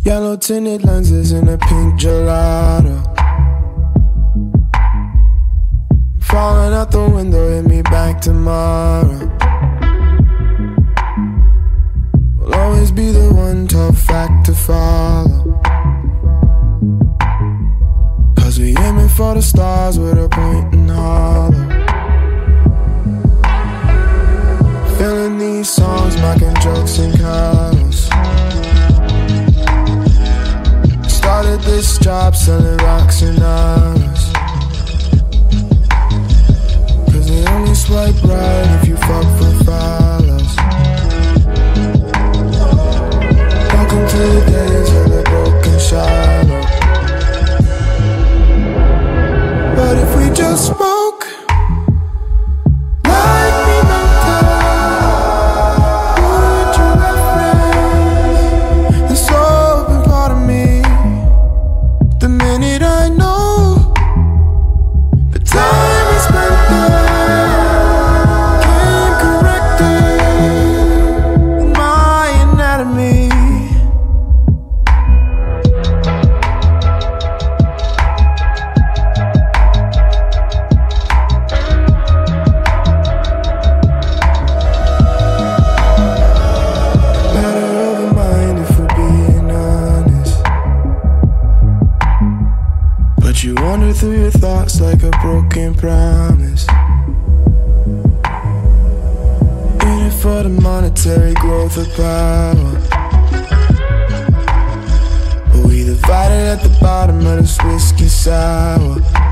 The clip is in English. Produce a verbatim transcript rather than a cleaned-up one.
Yellow tinted lenses in a pink gelato. Falling out the window, hit me back tomorrow. Will always be the one tough fact to follow. Cause we aiming for the stars with a point and hollow. Feeling these songs, making jokes and colors. Started this job selling rocks and honors. Cause they only swipe right if you fuck for follows. Welcome to the days of the broken shallow. But if we just spoke like we meant to, would you reference this open part of me? The minute I know the time we spent there came corrected in my anatomy. Matter of a mind if we're being honest. But you wander through your thoughts like a broken promise. In it for the monetary growth of power. But we divided at the bottom of this whiskey sour.